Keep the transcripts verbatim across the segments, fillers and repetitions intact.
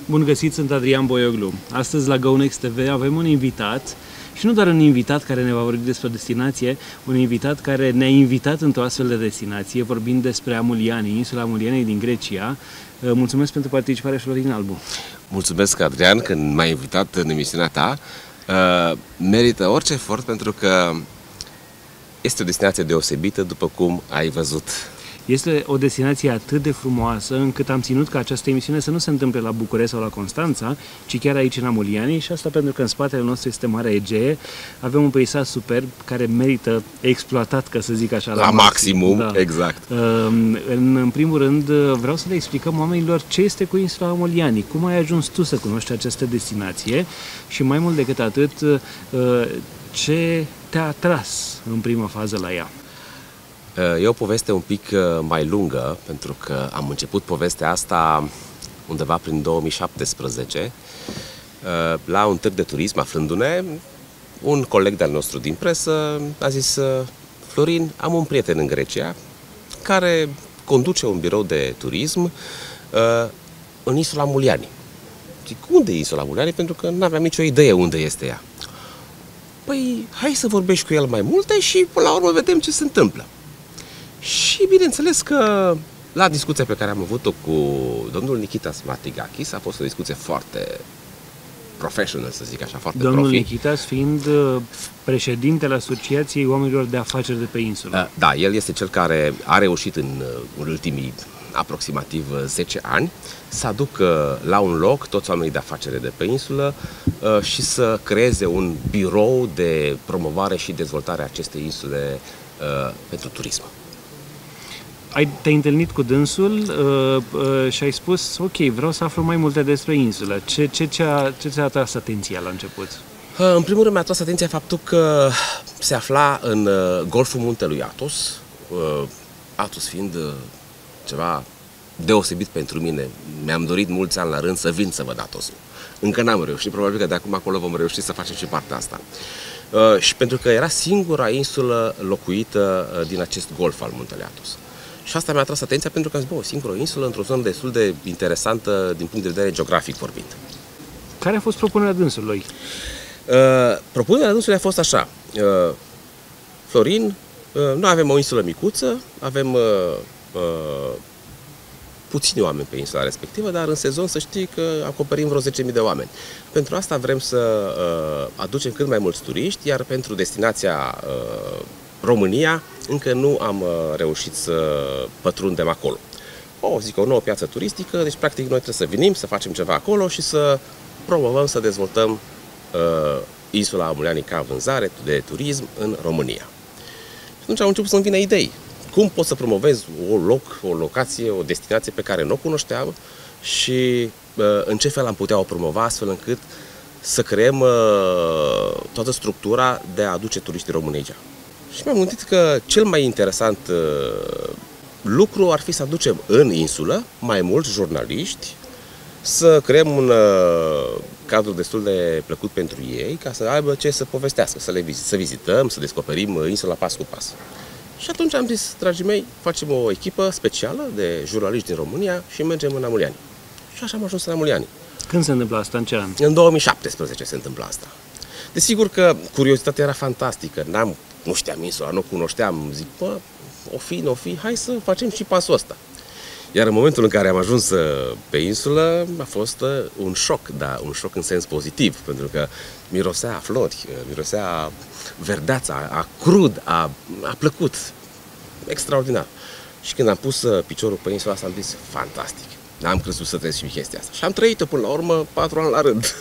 Bun găsit, sunt Adrian Boioglu. Astăzi la GoNext T V avem un invitat și nu doar un invitat care ne va vorbi despre o destinație, un invitat care ne-a invitat într-o astfel de destinație, vorbind despre Amuliani, insula Amuliani din Grecia. Mulțumesc pentru participare, Florin Albu. Mulțumesc, Adrian, că m-ai invitat în emisiunea ta. Merită orice efort pentru că este o destinație deosebită, după cum ai văzut. Este o destinație atât de frumoasă încât am ținut ca această emisiune să nu se întâmple la București sau la Constanța, ci chiar aici în Amuliani, și asta pentru că în spatele nostru este Marea Egee. Avem un peisaj superb care merită exploatat, ca să zic așa, la, la maximum. Da. Exact. În, în primul rând vreau să le explicăm oamenilor ce este cu insula Amuliani, cum ai ajuns tu să cunoști această destinație și mai mult decât atât, ce te-a atras în prima fază la ea. E o poveste un pic mai lungă, pentru că am început povestea asta undeva prin două mii șaptesprezece, la un târg de turism, aflându-ne, un coleg de-al nostru din presă a zis: Florin, am un prieten în Grecia care conduce un birou de turism în insula Amuliani. Zic, unde e insula Amuliani? Pentru că nu aveam nicio idee unde este ea. Păi, hai să vorbești cu el mai multe și până la urmă vedem ce se întâmplă. Și bineînțeles că la discuția pe care am avut-o cu domnul Nikitas Matigakis a fost o discuție foarte professional, să zic așa, foarte Domnul profi. Nikitas fiind președintele Asociației Oamenilor de Afaceri de pe insulă. Da, el este cel care a reușit în, în ultimii aproximativ zece ani să aducă la un loc toți oamenii de afaceri de pe insulă și să creeze un birou de promovare și dezvoltare a acestei insule pentru turism. Ai, te-ai întâlnit cu dânsul uh, uh, și ai spus, ok, vreau să aflu mai multe despre insulă. Ce, ce, ce, a, ce ți-a atras atenția la început? Uh, în primul rând mi-a atras atenția faptul că se afla în uh, golful muntelui Athos, uh, Athos fiind uh, ceva deosebit pentru mine. Mi-am dorit mulți ani la rând să vin să văd Athosul. Încă n-am reușit, probabil că de acum acolo vom reuși să facem și partea asta. Uh, și pentru că era singura insulă locuită uh, din acest golf al muntelui Athos. Și asta mi-a atras atenția pentru că am zis, bă, o singură insulă într-o zonă destul de interesantă din punct de vedere geografic vorbind. Care a fost propunerea dânsului? Uh, propunerea dânsului a fost așa. Uh, Florin, uh, noi avem o insulă micuță, avem uh, uh, puțini oameni pe insula respectivă, dar în sezon să știi că acoperim vreo zece mii de oameni. Pentru asta vrem să uh, aducem cât mai mulți turiști, iar pentru destinația uh, România încă nu am uh, reușit să pătrundem acolo. O, zic, o nouă piață turistică, deci practic noi trebuie să venim, să facem ceva acolo și să promovăm, să dezvoltăm uh, insula Amuliani ca vânzare de turism în România. Și atunci au început să-mi vină idei. Cum pot să promovez un loc, o locație, o destinație pe care nu o cunoșteam și uh, în ce fel am putea o promova astfel încât să creăm uh, toată structura de a aduce turiștii români aici. Și mi-am gândit că cel mai interesant uh, lucru ar fi să aducem în insulă mai mulți jurnaliști, să creăm un uh, cadru destul de plăcut pentru ei, ca să aibă ce să povestească, să le vizit, să vizităm, să descoperim insula pas cu pas. Și atunci am zis, dragii mei, facem o echipă specială de jurnaliști din România și mergem în Amuliani. Și așa am ajuns în Amuliani. Când se întâmplă asta? În ce an? În două mii șaptesprezece se întâmplă asta. Desigur că curiozitatea era fantastică. N-am, nu știam insula, nu cunoșteam. Zic, bă, o fi, nu o fi, hai să facem și pasul ăsta. Iar în momentul în care am ajuns pe insulă, a fost un șoc, dar un șoc în sens pozitiv, pentru că mirosea a flori, mirosea a verdeața, a crud, a, a plăcut. Extraordinar. Și când am pus piciorul pe insula asta, am zis, fantastic. N-am crezut să trăiesc și chestia asta. Și am trăit-o până la urmă patru ani la rând.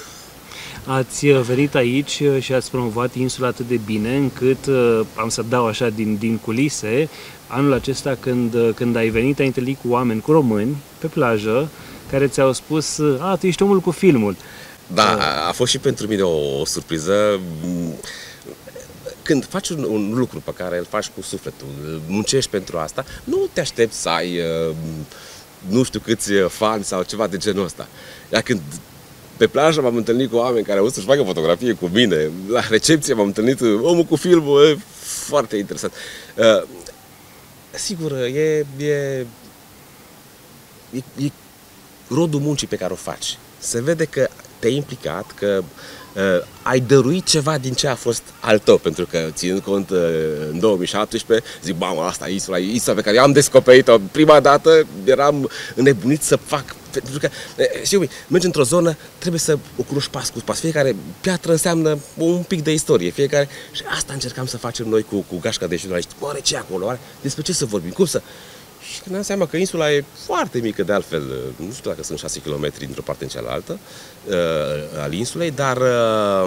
Ați venit aici și ați promovat insula atât de bine încât, am să dau așa din, din culise, anul acesta când, când ai venit, ai întâlnit cu oameni, cu români, pe plajă, care ți-au spus, a, tu ești omul cu filmul. Da, a fost și pentru mine o, o surpriză. Când faci un, un lucru pe care îl faci cu sufletul, muncești pentru asta, nu te aștepți să ai nu știu câți fani sau ceva de genul ăsta. Iar când pe plajă m-am întâlnit cu oameni care au vrut să-și facă fotografie cu mine, la recepție m-am întâlnit omul cu filmul, e foarte interesant. Uh, sigur, e, e, e, e rodul muncii pe care o faci. Se vede că te-ai implicat, că uh, ai dăruit ceva din ce a fost al tău, pentru că, ținând cont, uh, în două mii șaptesprezece, zic, mamă, asta e insula, e insula pe care eu am descoperit-o prima dată, eram înnebunit să fac, pentru că, uh, știi, mergi într-o zonă, trebuie să o cunoști pas cu pas, fiecare piatră înseamnă un pic de istorie, fiecare, și asta încercam să facem noi cu, cu gașca de jurnaliști. Oare ce acolo? Oare despre ce să vorbim? Cum să... Și când am seama că insula e foarte mică, de altfel, nu știu dacă sunt șase kilometri dintr-o parte în cealaltă uh, al insulei, dar uh,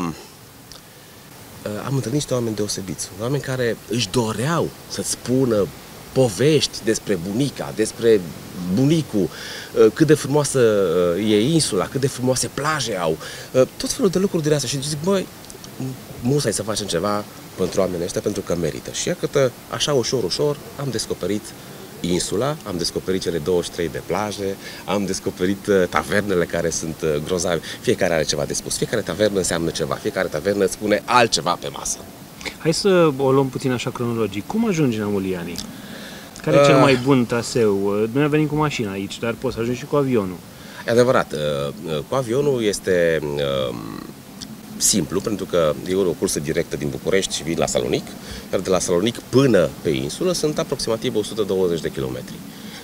uh, am întâlnit niște oameni deosebiți, oameni care își doreau să-ți spună povești despre bunica, despre bunicul, uh, cât de frumoasă uh, e insula, cât de frumoase plaje au, uh, tot felul de lucruri din astea. Și zic, băi, musai să facem ceva pentru oamenii ăștia, pentru că merită. Și iată, așa ușor, ușor, am descoperit insula, am descoperit cele douăzeci și trei de plaje, am descoperit uh, tavernele care sunt uh, grozave. Fiecare are ceva de spus, fiecare tavernă înseamnă ceva, fiecare tavernă îți spune altceva pe masă. Hai să o luăm puțin așa cronologic. Cum ajungi în Amuliani? Care e uh... cel mai bun traseu? Noi am venit cu mașina aici, dar poți să ajungi și cu avionul. E adevărat, uh, cu avionul este uh, simplu, pentru că e o cursă directă din București și vii la Salonic, iar de la Salonic până pe insulă sunt aproximativ o sută douăzeci de kilometri.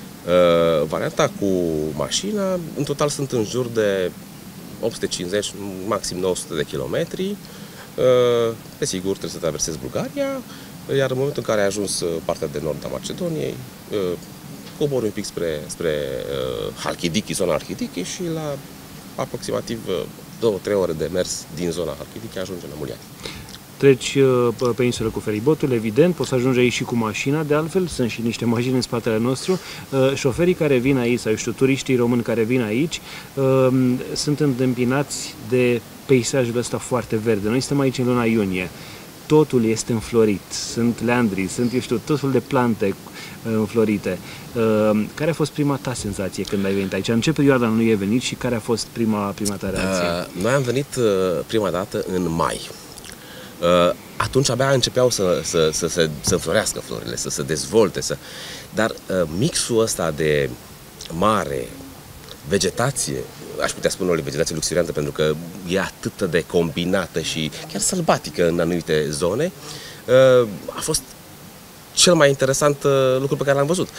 Uh, varianta cu mașina, în total sunt în jur de opt sute cincizeci, maxim nouă sute de kilometri. Uh, desigur, trebuie să traversezi Bulgaria, iar în momentul în care ai ajuns partea de nord a Macedoniei, uh, cobori un pic spre, spre uh, Halkidiki, zona Halkidiki, și la aproximativ uh, două trei ore de mers din zona Halkidiki ajunge în Amuliani. Treci uh, pe insulă cu feribotul, evident, poți să ajungi aici și cu mașina, de altfel, sunt și niște mașini în spatele nostru. Uh, șoferii care vin aici, sau știu, turiștii români care vin aici, uh, sunt întâmpinați de peisajul ăsta foarte verde. Noi suntem aici în luna iunie. Totul este înflorit, sunt leandri, sunt, eu știu, tot felul de plante uh, înflorite. Uh, care a fost prima ta senzație când ai venit aici? În ce perioadă anului ai venit și care a fost prima, prima ta reacție? Uh, noi am venit uh, prima dată în mai. Uh, atunci abia începeau să, să, să, să, să înflorească florile, să se dezvolte, să... dar uh, mixul ăsta de mare, vegetație, aș putea spune o vegetație luxuriantă, pentru că e atât de combinată și chiar sălbatică în anumite zone, uh, a fost cel mai interesant uh, lucru pe care l-am văzut.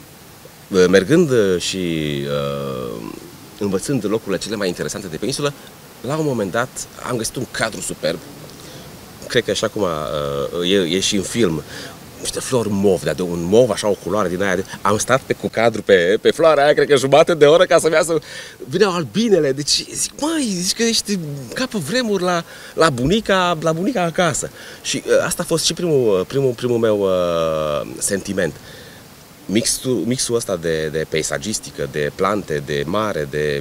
Uh, mergând uh, și uh, învățând locurile cele mai interesante de pe insulă, la un moment dat am găsit un cadru superb. Cred că așa cum a, e, e și în film, niște flori mov, dar de un mov, așa, o culoare din aia. De... Am stat pe cu cadru pe, pe floarea aia, cred că jumătate de oră, ca să vrea să... Vineau albinele, deci zic, măi, zici că ești ca pe vremuri la, la, bunica, la bunica acasă. Și uh, asta a fost și primul, primul, primul meu uh, sentiment. Mixul, mixul ăsta de, de peisagistică, de plante, de mare, de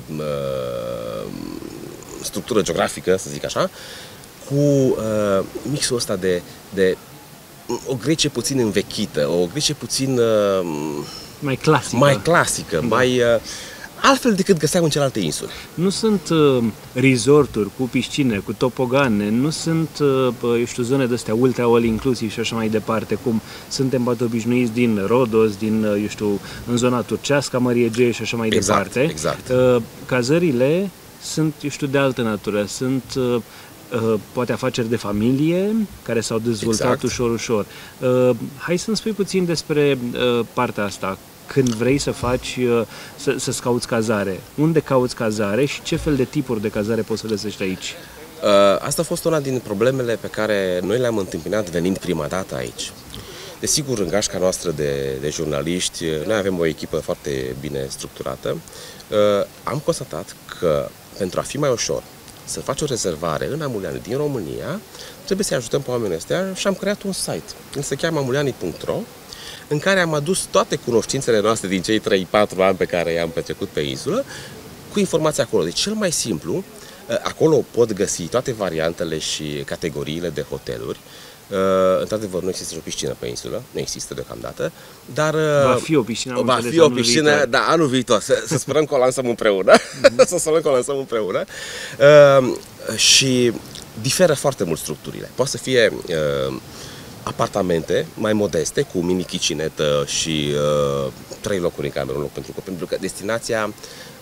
uh, structură geografică, să zic așa, cu uh, mixul ăsta de, de o Grecie puțin învechită, o Grecie puțin uh, mai clasică, mai, clasică, da. mai uh, altfel decât găseam în celelalte insule. Nu sunt uh, resorturi cu piscine, cu topogane, nu sunt, uh, eu știu, zone de-astea ultra all inclusive și așa mai departe, cum suntem poate obișnuiți din Rodos, din, uh, eu știu, în zona turcească, Mării Egee și așa mai exact, departe. Exact. Uh, cazările sunt, eu știu, de altă natură, sunt... Uh, Uh, poate afaceri de familie care s-au dezvoltat exact. ușor, ușor. Uh, hai să-mi spui puțin despre uh, partea asta. Când vrei să faci, uh, să, să-ți cauți cazare. Unde cauți cazare și ce fel de tipuri de cazare poți să găsești aici? Uh, asta a fost una din problemele pe care noi le-am întâmpinat venind prima dată aici. Desigur, în gașca noastră de, de jurnaliști, noi avem o echipă foarte bine structurată. Uh, am constatat că pentru a fi mai ușor să faci o rezervare în Amuliani din România, trebuie să ajutăm pe oamenii ăstea și am creat un site. El se cheamă amuliani punct ro, în care am adus toate cunoștințele noastre din cei trei patru ani pe care i-am petrecut pe insulă, cu informații acolo. Deci cel mai simplu, acolo pot găsi toate variantele și categoriile de hoteluri. Uh, într-adevăr, nu există o piscină pe insulă, nu există deocamdată, dar... Uh, va fi o piscină, va fi o piscină, viitor. Da, anul viitor, să, să sperăm că o lansăm împreună, mm-hmm. să sperăm că o lansăm împreună. Uh, și diferă foarte mult structurile. Poate să fie uh, apartamente mai modeste, cu mini kitchenetă și uh, trei locuri în cameră, un loc pentru copii, pentru că destinația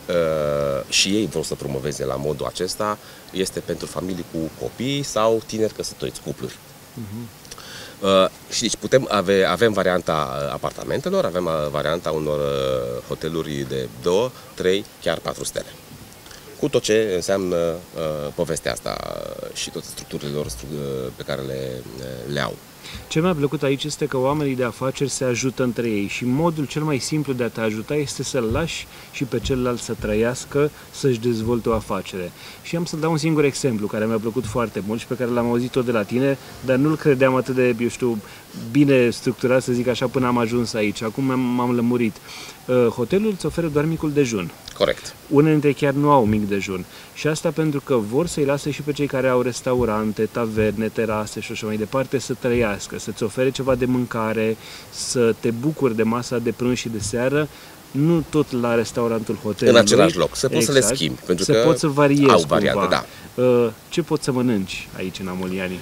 uh, și ei vor să promoveze la modul acesta, este pentru familii cu copii sau tineri căsătoriți, cupluri. Uh-huh. Uh, și deci putem ave, avem varianta apartamentelor, avem varianta unor uh, hoteluri de două, trei, chiar patru stele. Cu tot ce înseamnă uh, povestea asta și toate structurile lor stru pe care le, le au. Ce mi-a plăcut aici este că oamenii de afaceri se ajută între ei și modul cel mai simplu de a te ajuta este să-l lași și pe celălalt să trăiască, să-și dezvolte o afacere. Și am să dau un singur exemplu care mi-a plăcut foarte mult și pe care l-am auzit tot de la tine, dar nu-l credeam atât de, eu știu, bine structurat, să zic așa, până am ajuns aici. Acum m-am lămurit. Hotelul îți oferă doar micul dejun. Corect. Unele dintre chiar nu au mic dejun. Și asta pentru că vor să-i lase și pe cei care au restaurante, taverne, terase și așa mai departe să trăiască, să-ți ofere ceva de mâncare, să te bucuri de masa de prânz și de seară, nu tot la restaurantul hotelului. În același loc, să poți exact, să le schimbi, pentru să că poți să variezi au variante, cumva. da. Ce poți să mănânci aici în Amuliani?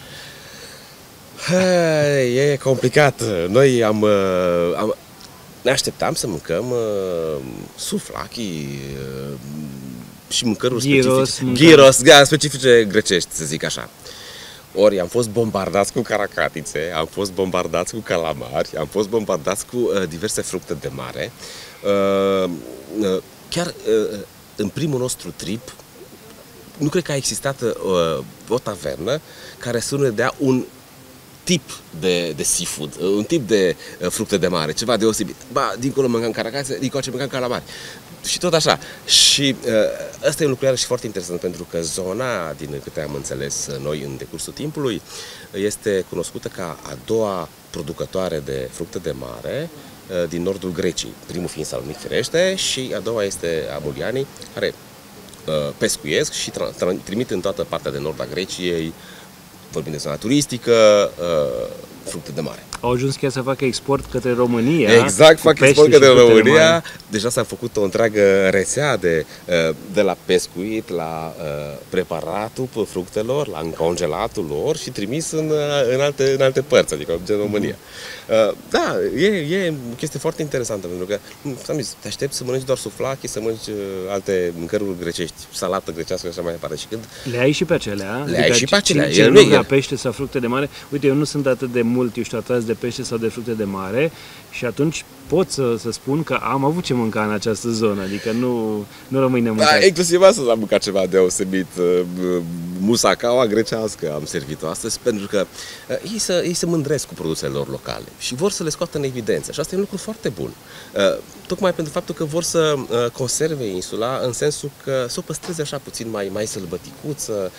E complicat. Noi am, am ne așteptam să mâncăm uh, suflaki uh, și mâncăruri gyros, specifice, gyros, da, specifice grecești, să zic așa. Ori am fost bombardați cu caracatițe, am fost bombardați cu calamari, am fost bombardați cu uh, diverse fructe de mare. Uh, uh, chiar uh, în primul nostru trip, nu cred că a existat uh, o tavernă care să nu ne dea un tip de, de seafood, un tip de uh, fructe de mare, ceva deosebit. Ba, dincolo mâncam caracațe, dincolo mâncam calamari. Și tot așa. Și uh, ăsta e un lucru și foarte interesant, pentru că zona, din câte am înțeles noi în decursul timpului, este cunoscută ca a doua producătoare de fructe de mare uh, din nordul Greciei. Primul fiind Salonic, firește, și a doua este Amuliani, care uh, pescuiesc și trimit în toată partea de nord a Greciei, vorbim de zona turistică, uh, fructe de mare. Au ajuns chiar să facă export către România. Exact, fac export către România. Deja s-a făcut o întreagă rețea de, de la pescuit, la uh, preparatul fructelor, la încongelatul lor și trimis în, în, alte, în alte părți, adică în România. Uh, da, e, e o chestie foarte interesantă, pentru că am zis, te aștepți să mănânci doar suflaki, să mănânci uh, alte mâncăruri grecești, salată grecească și așa mai departe. Și când le ai și pe acelea. Le ai și pe acelea. Cine nu vrea pește sau fructe de mare, uite, eu nu sunt atât de mult, eu știu, atras de pește sau de fructe de mare și atunci pot să, să spun că am avut ce mânca în această zonă, adică nu, nu rămâi nemâncat. Da, inclusiv astăzi am mâncat ceva deosebit, musacaua grecească am servit-o astăzi, pentru că ei se, ei se mândresc cu produsele lor locale și vor să le scoată în evidență și asta e un lucru foarte bun. Tocmai pentru faptul că vor să conserve insula în sensul că să o păstreze așa puțin mai, mai sălbăticuță,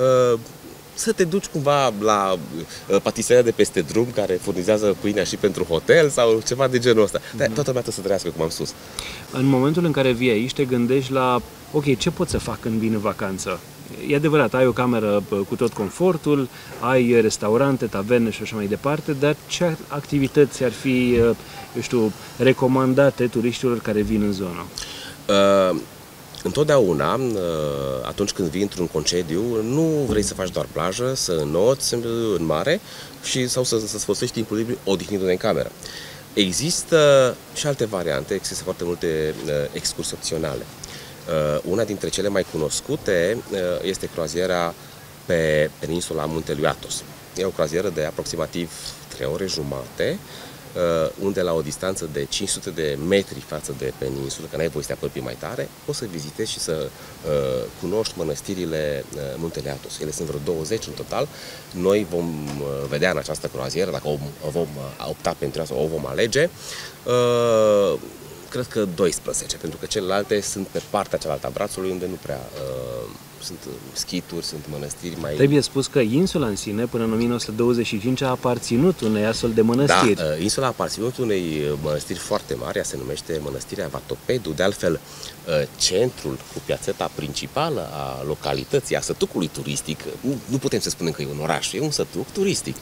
să te duci cumva la uh, patiseria de peste drum care furnizează pâinea și pentru hotel sau ceva de genul ăsta. Dar toată lumea să trăiască cum am spus. În momentul în care vii aici, te gândești la, ok, ce pot să fac când vin în vacanță? E adevărat, ai o cameră cu tot confortul, ai restaurante, taverne și așa mai departe, dar ce activități ar fi, eu știu, recomandate turiștilor care vin în zonă? Uh, Întotdeauna, atunci când vii într-un concediu, nu vrei să faci doar plajă, să înoți în mare și, sau să, să-ți folosești timpul liber odihnindu-te în cameră. Există și alte variante, există foarte multe excursii opționale. Una dintre cele mai cunoscute este croaziera pe peninsula Muntelui Athos. E o croazieră de aproximativ trei ore jumate, unde la o distanță de cinci sute de metri față de peninsulă, că n-ai voie să te apropii mai tare, poți să vizitezi și să uh, cunoști mănăstirile uh, Muntele Athos. Ele sunt vreo douăzeci în total. Noi vom uh, vedea în această croazieră, dacă o, o vom uh, opta pentru asta, o vom alege, uh, cred că doisprezece, pentru că celelalte sunt pe partea cealaltă a brațului, unde nu prea uh, sunt schituri, sunt mănăstiri mai... Trebuie spus că insula în sine, până în o mie nouă sute douăzeci și cinci, a aparținut unei astfel de mănăstiri. Da, insula a aparținut unei mănăstiri foarte mari, ea se numește Mănăstirea Vatopedu, de altfel centrul cu piațeta principală a localității, a sătucului turistic, nu, nu putem să spunem că e un oraș, e un sătuc turistic.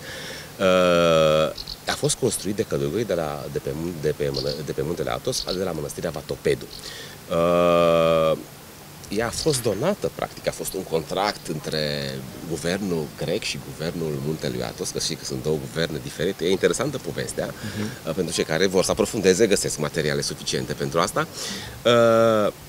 A fost construit de călugării de, la, de, pe, de, pe, de pe Muntele Athos, de la Mănăstirea Vatopedu. Ea a fost donată, practic, a fost un contract între guvernul grec și guvernul Muntelui Athos, că știi că sunt două guverne diferite. E interesantă povestea, uh-huh. pentru cei care vor să aprofundeze, găsesc materiale suficiente pentru asta.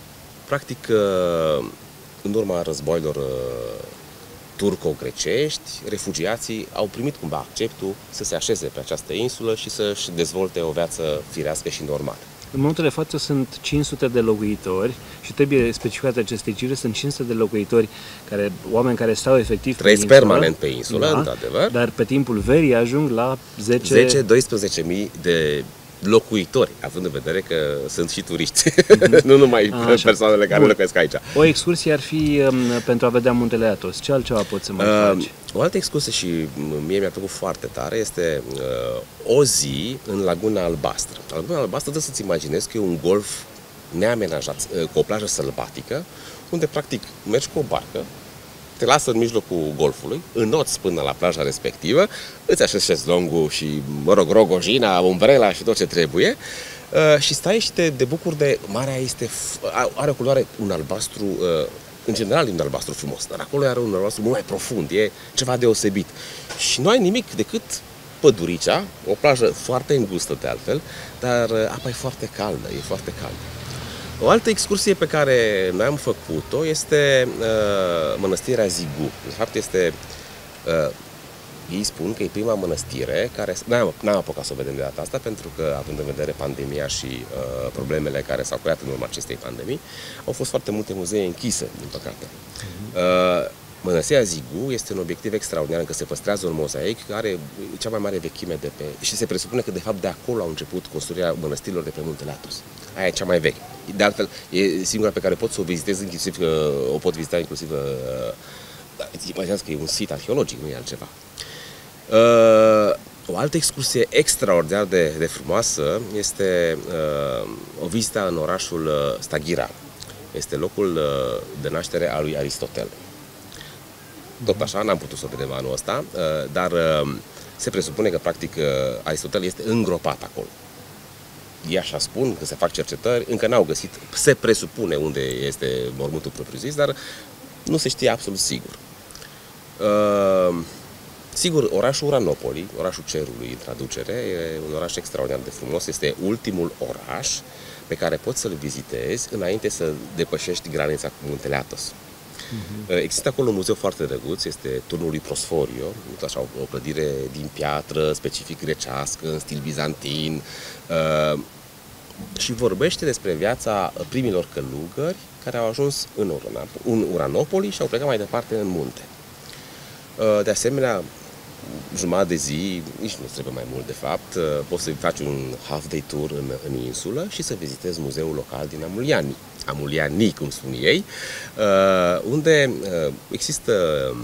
Practic, în urma războiilor turco-grecești, refugiații au primit cumva acceptul să se așeze pe această insulă și să-și dezvolte o viață firească și normală. În momentul de față sunt cinci sute de locuitori și trebuie specificate aceste cifre, sunt cinci sute de locuitori, care, oameni care stau efectiv Trăiesc pe insulă, permanent pe insulă, da, într-adevăr. dar pe timpul verii ajung la zece doisprezece mii de locuitori, având în vedere că sunt și turiști, mm-hmm. nu numai A, persoanele care Bun. locuiesc aici. O excursie ar fi um, pentru a vedea Muntele Athos. Ce altceva poți să mai uh, faci? O altă excursie și mie mi-a plăcut foarte tare este uh, o zi în Laguna Albastră. Laguna Albastră, trebuie să-ți imaginezi că e un golf neamenajat, uh, cu o plajă sălbatică, unde practic mergi cu o barcă, te lasă în mijlocul golfului, înoți până la plaja respectivă, îți așezi șezlongul și, mă rog, rogojina, umbrela și tot ce trebuie uh, și stai și te, te bucuri de... Marea este, are o culoare, un albastru, uh, în general e un albastru frumos, dar acolo are un albastru mult mai profund, e ceva deosebit. Și nu ai nimic decât păduricea, o plajă foarte îngustă de altfel, dar uh, apa e foarte caldă, e foarte caldă. O altă excursie pe care noi am făcut-o este uh, mănăstirea Zigu. De fapt este, uh, ei spun că e prima mănăstire care... N-am, n-am apucat să o vedem de data asta pentru că, având în vedere pandemia și uh, problemele care s-au creat în urma acestei pandemii, au fost foarte multe muzee închise, din păcate. Uh, Mănăstirea Zigu este un obiectiv extraordinar, încă se păstrează un mozaic care are cea mai mare vechime de pe... Și se presupune că de fapt de acolo au început construirea mănăstirilor de pe Muntele Athos. Aia e cea mai veche. De altfel, e singura pe care pot să o vizitez, inclusiv că o pot vizita inclusiv... Îți imaginează că e un sit arheologic, nu e altceva. O altă excursie extraordinar de, de frumoasă este o vizită în orașul Stagira. Este locul de naștere al lui Aristotel. Tot așa, n-am putut să o vedem anul ăsta, dar se presupune că, practic, Aristotel este îngropat acolo. Ei așa spun, că se fac cercetări, încă n-au găsit, se presupune unde este mormântul propriu-zis, dar nu se știe absolut sigur. Sigur, orașul Uranopoli, orașul cerului în traducere, e un oraș extraordinar de frumos, este ultimul oraș pe care poți să-l vizitezi înainte să depășești granița cu Muntele Athos. Uh-huh. Există acolo un muzeu foarte drăguț, este Turnul lui Prosforio, așa, o clădire din piatră, specific grecească, în stil bizantin, uh, și vorbește despre viața primilor călugări care au ajuns în, în Uranopoli și au plecat mai departe în munte. Uh, de asemenea, jumătate de zi, nici nu trebuie mai mult de fapt, uh, poți să faci un half-day tour în, în insulă și să vizitezi muzeul local din Amuliani. Amuliani, cum spun ei, unde există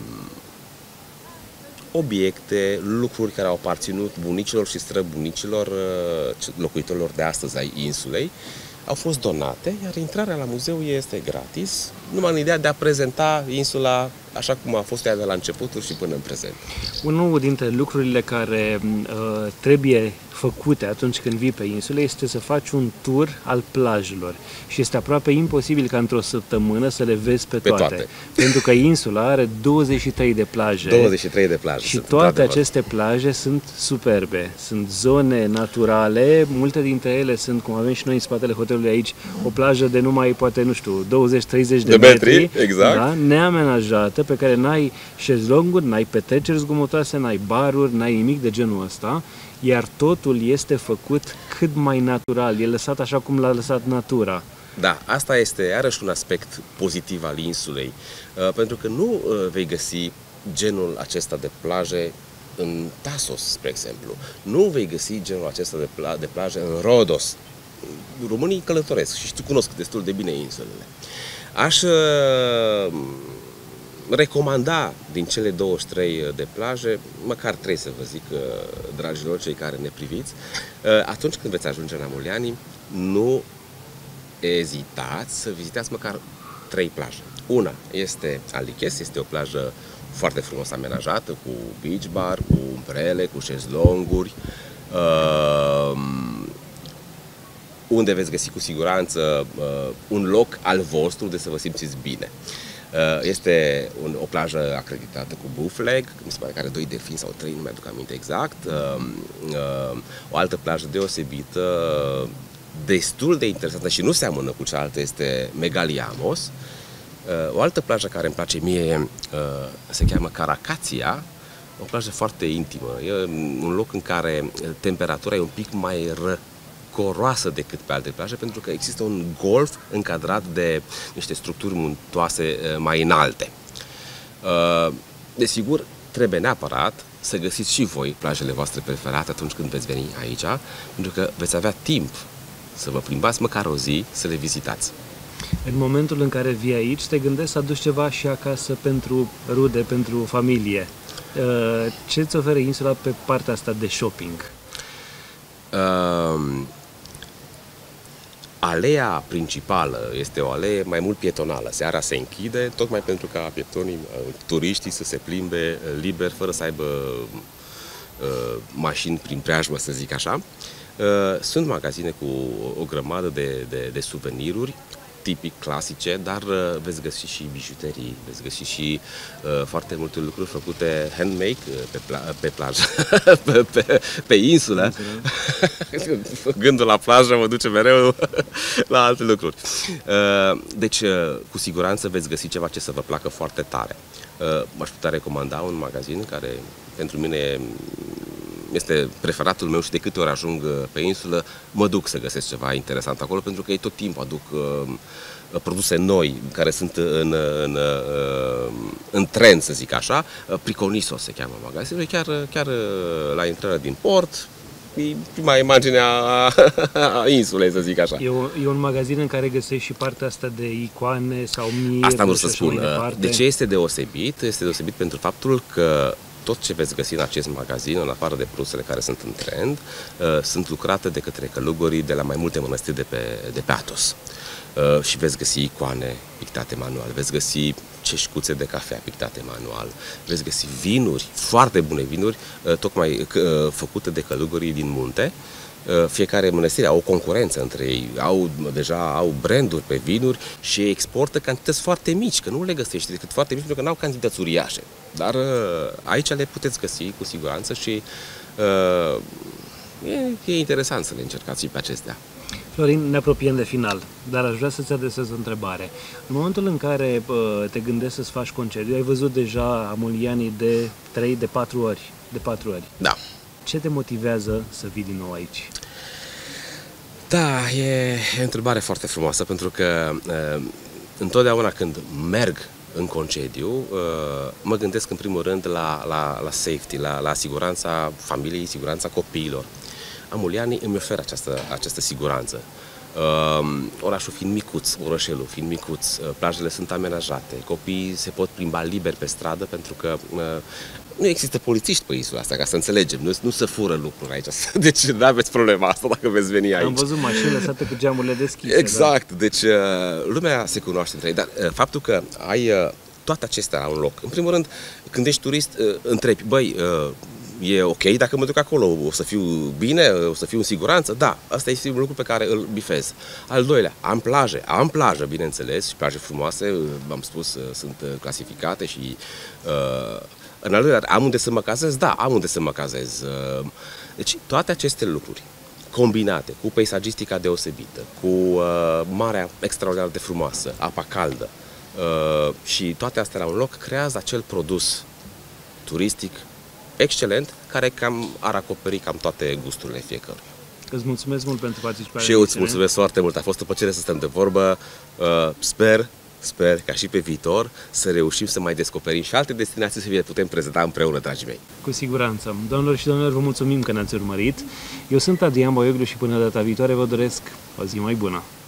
obiecte, lucruri care au aparținut bunicilor și străbunicilor locuitorilor de astăzi ai insulei, au fost donate, iar intrarea la muzeu este gratis, numai în ideea de a prezenta insula așa cum a fost ea de la începutul și până în prezent. Unul dintre lucrurile care uh, trebuie făcute atunci când vii pe insule este să faci un tur al plajelor și este aproape imposibil ca într-o săptămână să le vezi pe toate, pe toate. Pentru că insula are douăzeci și trei de plaje douăzeci și trei de plaje și toate aceste plaje sunt superbe, sunt zone naturale, multe dintre ele sunt, cum avem și noi în spatele hotelului aici, o plajă de numai poate, nu știu, douăzeci treizeci de, de metri, metri exact. Da, neamenajată, pe care n-ai șezlonguri, n-ai petreceri zgomotoase, n-ai baruri, n-ai nimic de genul ăsta, iar totul este făcut cât mai natural, e lăsat așa cum l-a lăsat natura. Da, asta este iarăși un aspect pozitiv al insulei, pentru că nu vei găsi genul acesta de plaje în Tasos, spre exemplu. Nu vei găsi genul acesta de, pla- de plaje în Rhodos. Românii călătoresc și tu cunosc destul de bine insulele. Aș uh, recomanda din cele douăzeci și trei de plaje, măcar trei să vă zic, uh, dragilor, cei care ne priviți, uh, atunci când veți ajunge în Amuliani, nu ezitați să vizitați măcar trei plaje. Una este Aliches, este o plajă foarte frumos amenajată, cu beach bar, cu umbrele, cu șezlonguri, uh, unde veți găsi cu siguranță uh, un loc al vostru de să vă simțiți bine. Uh, este un, o plajă acreditată cu Blue Flag, mi se pare că are doi delfini sau trei, nu mi-aduc aminte exact. Uh, uh, o altă plajă deosebită, destul de interesantă și nu seamănă cu cealaltă este Megaliamos. O altă plajă care îmi place mie se cheamă Caracația, o plajă foarte intimă. E un loc în care temperatura e un pic mai răcoroasă decât pe alte plaje, pentru că există un golf încadrat de niște structuri muntoase mai înalte. Desigur, trebuie neapărat să găsiți și voi plajele voastre preferate atunci când veți veni aici, pentru că veți avea timp să vă plimbați măcar o zi, să le vizitați. În momentul în care vii aici, te gândești să aduci ceva și acasă pentru rude, pentru familie. Ce îți oferă insula pe partea asta de shopping? Uh, aleea principală este o alee mai mult pietonală. Seara se închide, tocmai pentru ca pietonii, turiștii să se plimbe liber, fără să aibă uh, mașini prin preajmă, să zic așa. Uh, sunt magazine cu o grămadă de, de, de suveniruri, tipic clasice, dar uh, veți găsi și bijuterii, veți găsi și uh, foarte multe lucruri făcute handmade uh, pe, pla pe plajă, pe, pe, pe insulă. Gândul la plajă mă duce mereu la alte lucruri. Uh, deci, uh, cu siguranță veți găsi ceva ce să vă placă foarte tare. Uh, m-aș putea recomanda un magazin care pentru mine este preferatul meu și de câte ori ajung pe insulă, mă duc să găsesc ceva interesant acolo, pentru că ei tot timpul aduc uh, produse noi, care sunt în, în, uh, în trend, să zic așa. Priconiso se cheamă magazinul, chiar, chiar la intrarea din port, e prima imagine a, a insulei, să zic așa. E, o, e un magazin în care găsești și partea asta de icoane sau mir. Asta vreau să spun. De ce este deosebit? Este deosebit pentru faptul că tot ce veți găsi în acest magazin, în afară de produsele care sunt în trend, uh, sunt lucrate de către călugării de la mai multe mănăstiri de pe, de pe Athos. Uh, și veți găsi icoane pictate manual, veți găsi ceșcuțe de cafea pictate manual, veți găsi vinuri, foarte bune vinuri, uh, tocmai uh, făcute de călugării din munte. Fiecare mănăstire au o concurență între ei, au deja au branduri pe vinuri și exportă cantități foarte mici, că nu le găsești decât foarte mici, pentru că nu au cantități uriașe. Dar aici le puteți găsi cu siguranță și uh, e, e interesant să le încercați și pe acestea. Florin, ne apropiem de final, dar aș vrea să-ți adresez o întrebare. În momentul în care uh, te gândești să-ți faci concediu, ai văzut deja Amulianii de trei, de patru ori, de patru ori. Da. Ce te motivează să vii din nou aici? Da, e o întrebare foarte frumoasă, pentru că uh, întotdeauna când merg în concediu, uh, mă gândesc în primul rând la, la, la safety, la, la siguranța familiei, siguranța copiilor. Amulianii îmi oferă această, această siguranță. Uh, orașul fiind micuț, orășelul fiind micuț, uh, plajele sunt amenajate, copiii se pot plimba liber pe stradă, pentru că uh, nu există polițiști pe insula asta, ca să înțelegem, nu, nu se fură lucruri aici, deci nu aveți problema asta dacă veți veni aici. Am văzut mașini lăsate cu geamurile deschise. Exact, da? Deci uh, lumea se cunoaște între ei, dar uh, faptul că ai uh, toate acestea la un loc, în primul rând, când ești turist, uh, întrebi, băi, uh, e ok dacă mă duc acolo, o să fiu bine, o să fiu în siguranță? Da, asta este un lucru pe care îl bifez. Al doilea, am plaje, am plajă, bineînțeles, și plaje frumoase, v-am spus, sunt clasificate și uh, în al doilea, am unde să mă cazez? Da, am unde să mă cazez. Uh, deci toate aceste lucruri combinate cu peisagistica deosebită, cu uh, marea extraordinar de frumoasă, apa caldă uh, și toate astea la un loc, creează acel produs turistic excelent, care cam ar acoperi cam toate gusturile fiecăruia. Îți mulțumesc mult pentru participare. Și eu îți mulțumesc foarte mult. A fost o plăcere să stăm de vorbă. Uh, sper, sper ca și pe viitor să reușim să mai descoperim și alte destinații, să vi le putem prezenta împreună, dragii mei. Cu siguranță. Doamnelor și domnilor, vă mulțumim că ne-ați urmărit. Eu sunt Adrian Boioglu și până data viitoare vă doresc o zi mai bună.